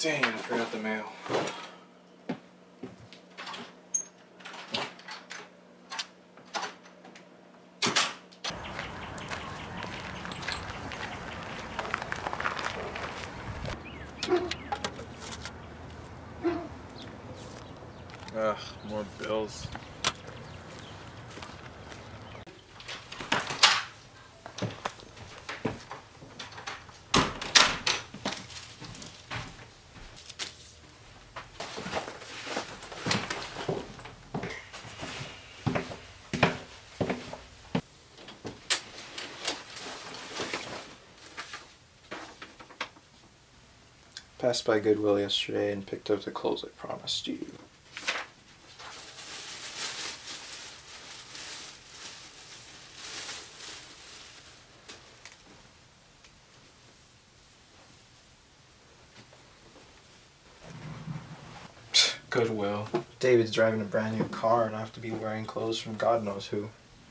Dang, I forgot the mail. Ugh, more bills. Passed by Goodwill yesterday and picked up the clothes I promised you. Goodwill. David's driving a brand new car and I have to be wearing clothes from God knows who.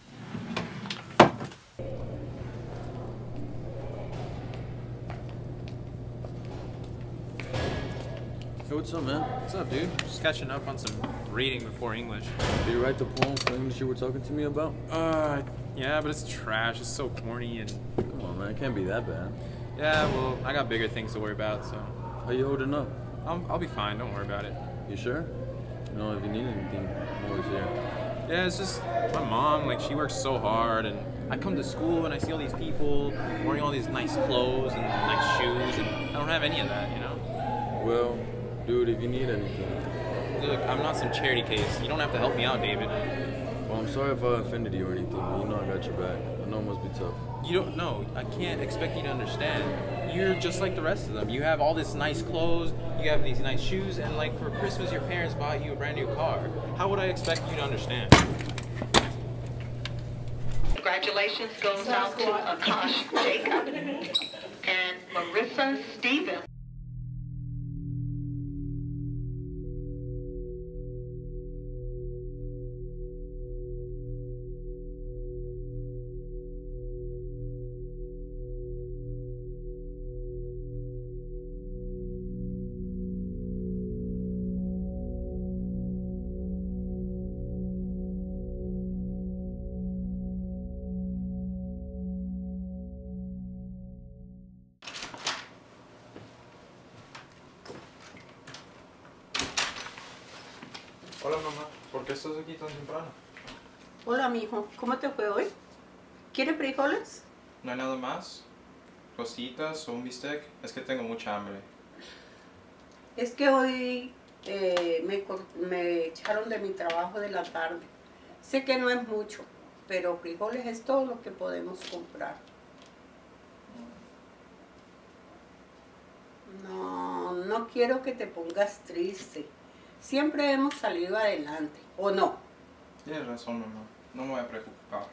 Hey, what's up, man? What's up, dude? Just catching up on some reading before English. Did you write the poem for English you were talking to me about? Yeah, but it's trash. It's so corny and... Come on, man. It can't be that bad. Yeah, well, I got bigger things to worry about, so... How you holding up? I'll be fine. Don't worry about it. You sure? You know, if you need anything, I'm always here. Yeah, it's just my mom, like, she works so hard, and I come to school and I see all these people wearing all these nice clothes and nice shoes, and I don't have any of that, you know? Well, dude, if you need anything... Look, I'm not some charity case. You don't have to help me out, David. Well, I'm sorry if I offended you or anything, but you know I got your back. I know it must be tough. You don't know. I can't expect you to understand. You're just like the rest of them. You have all this nice clothes, you have these nice shoes, and like for Christmas your parents bought you a brand new car. How would I expect you to understand? Congratulations goes out to Akash Jacob and Marissa Stevens. Hola mamá, ¿por qué estás aquí tan temprano? Hola, mijo. ¿Cómo te fue hoy? ¿Quieres frijoles? ¿No hay nada más? ¿Cositas o un bistec? Es que tengo mucha hambre. Es que hoy me echaron de mi trabajo de la tarde. Sé que no es mucho, pero frijoles es todo lo que podemos comprar. No quiero que te pongas triste. Siempre hemos salido adelante, ¿o no? Tienes razón, mamá. No me voy a preocupar.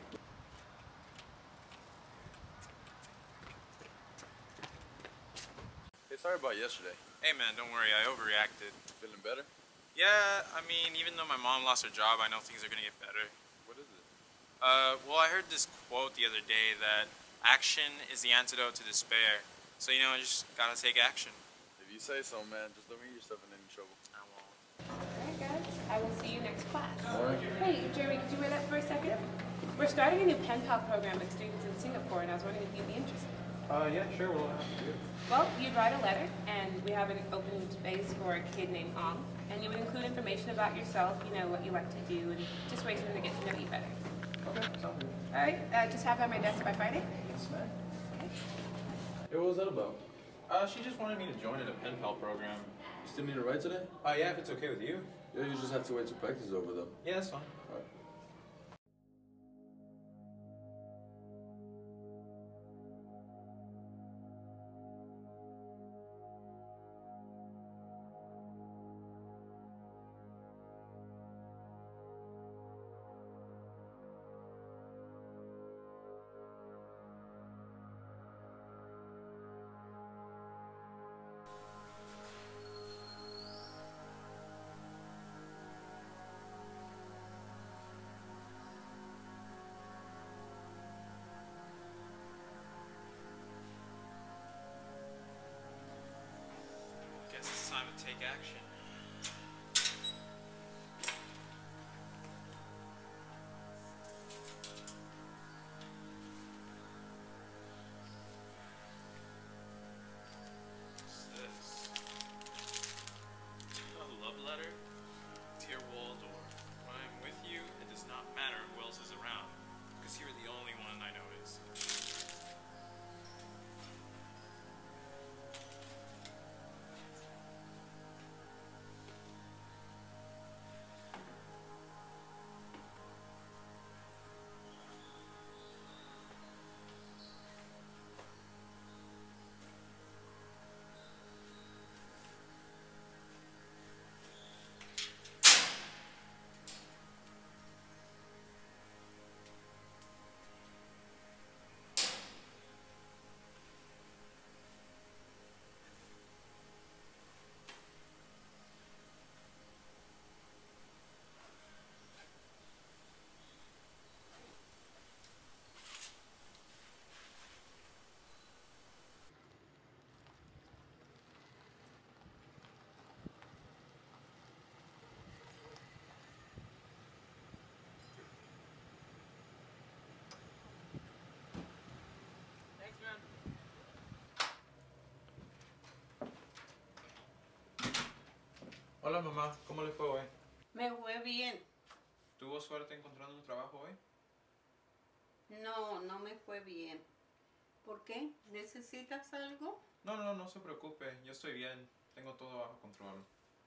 Hey, sorry about yesterday. Hey man, don't worry, I overreacted. Feeling better? Yeah, I mean, even though my mom lost her job, I know things are gonna get better. What is it? Well, I heard this quote the other day that action is the antidote to despair. So, you know, I just gotta take action. If you say so, man, just don't get yourself in any trouble. I won't. Alright guys, I will see you next class. Alright. Hey, Jeremy, could you wait up for a second? We're starting a new pen pal program with students in Singapore, and I was wondering if you'd be interested. Yeah, sure, we'll have to do it. Well, you'd write a letter, and we have an open space for a kid named Ong, and you would include information about yourself, you know, what you like to do, and just ways for them to get to know you better. Okay, sounds good. Alright, just have it on my desk by Friday. Yes, ma'am. Okay. Hey, what was that about? She just wanted me to join in a pen pal program. You still need to write today? Yeah, if it's okay with you. Yeah, you just have to wait till practice is over, though. Yeah, that's fine. Alright. take action. What's this? A love letter? Dear Waldorf, when I'm with you, it does not matter who else is around, because you're the only one I notice. Hola mamá, ¿cómo le fue hoy? Me fue bien. ¿Tuvo suerte encontrando un trabajo hoy? No, no me fue bien. ¿Por qué? ¿Necesitas algo? No se preocupe, yo estoy bien, tengo todo bajo control.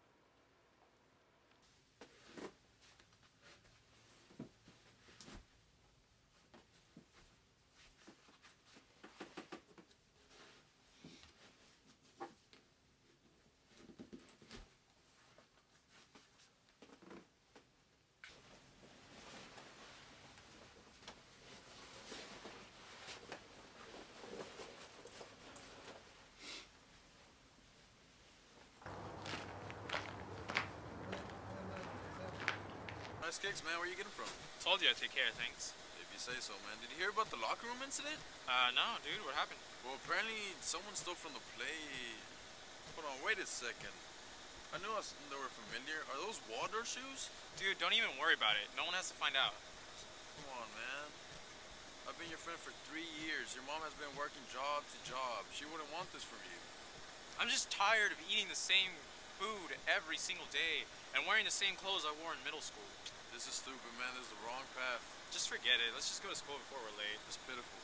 Nice kicks, man. Where you getting from? Told you I'd take care of things. If you say so, man. Did you hear about the locker room incident? No, dude, what happened? Well, apparently someone stole from the play. Hold on, wait a second. I knew they were familiar. Are those Waldorf shoes? Dude, don't even worry about it. No one has to find out. Come on, man. I've been your friend for 3 years. Your mom has been working job to job. She wouldn't want this from you. I'm just tired of eating the same food every single day and wearing the same clothes I wore in middle school. This is stupid, man. This is the wrong path. Just forget it. Let's just go to school before we're late. It's pitiful.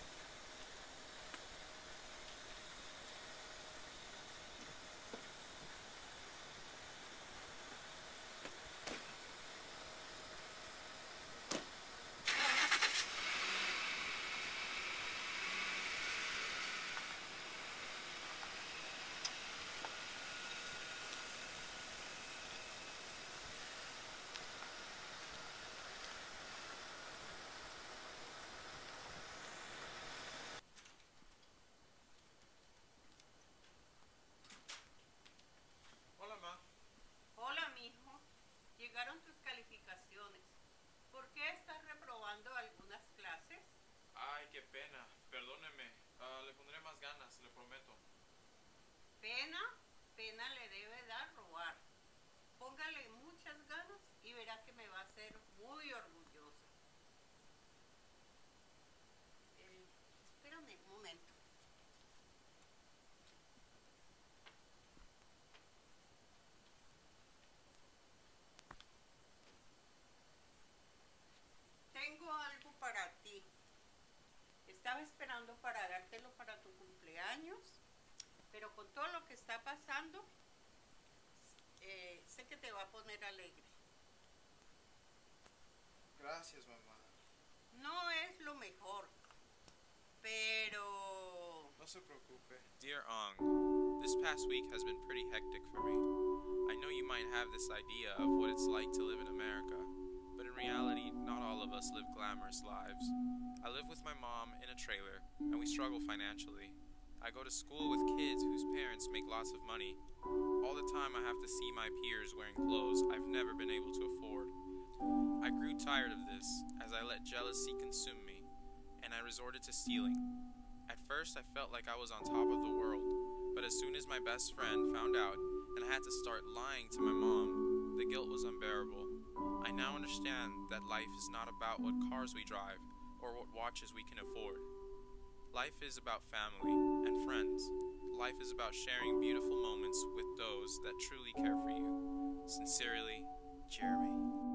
Hola, ma. Hola, mijo. Llegaron tus calificaciones. ¿Por qué estás reprobando algunas clases? Ay, qué pena. Perdóneme. Le pondré más ganas, le prometo. Pena, pena le debe dar robar. Póngale muchas ganas y verá que me va a hacer muy orgullosa. Espérame un momento. Tengo algo para ti. Estaba esperando para dártelo para tu cumpleaños, pero con todo lo que está pasando, sé que te va a poner alegre. Gracias, mamá. No es lo mejor, pero... No se preocupe. Dear Ong, this past week has been pretty hectic for me. I know you might have this idea of what it's like to live in America, but in reality, not all of us live glamorous lives. I live with my mom in a trailer, and we struggle financially. I go to school with kids whose parents make lots of money. All the time I have to see my peers wearing clothes I've never been able to afford. I grew tired of this as I let jealousy consume me, and I resorted to stealing. At first I felt like I was on top of the world, but as soon as my best friend found out, and I had to start lying to my mom. The guilt was unbearable. I now understand that life is not about what cars we drive or what watches we can afford. Life is about family and friends. Life is about sharing beautiful moments with those that truly care for you. Sincerely, Jeremy.